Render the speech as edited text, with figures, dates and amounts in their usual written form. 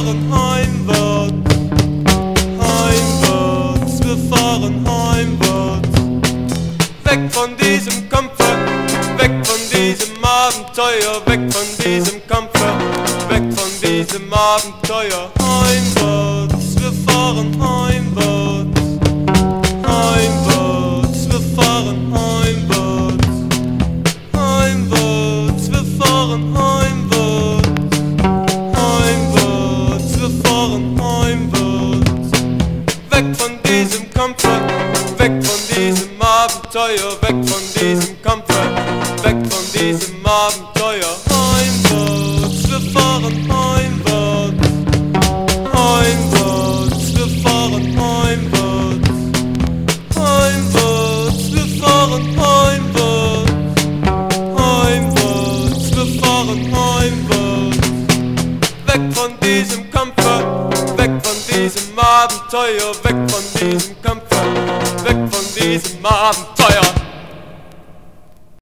fahren heimwärts, heimwärts, wir fahren heimwärts. Weg von diesem Kampfe, weg von diesem Abenteuer, weg von diesem Kampfe, weg von diesem Abenteuer. Heimwärts, wir fahren heimwärts, heimwärts, wir fahren heimwärts, heimwärts, wir fahren heimwärts, heimwärts, wir fahren heimwärts. Weg von diesem Kampfe, weg von diesem Abenteuer, weg von diesem Kampfe, weg von diesem Abenteuer. Heimwärts, wir fahren heimwärts, heimwärts, wir fahren heimwärts, heimwärts, wir fahren heimwärts, heimwärts, wir fahren heimwärts. Weg von diesem Kampfe, weg von diesem Abenteuer, weg von diesem Kampfe, weg von diesem Abenteuer.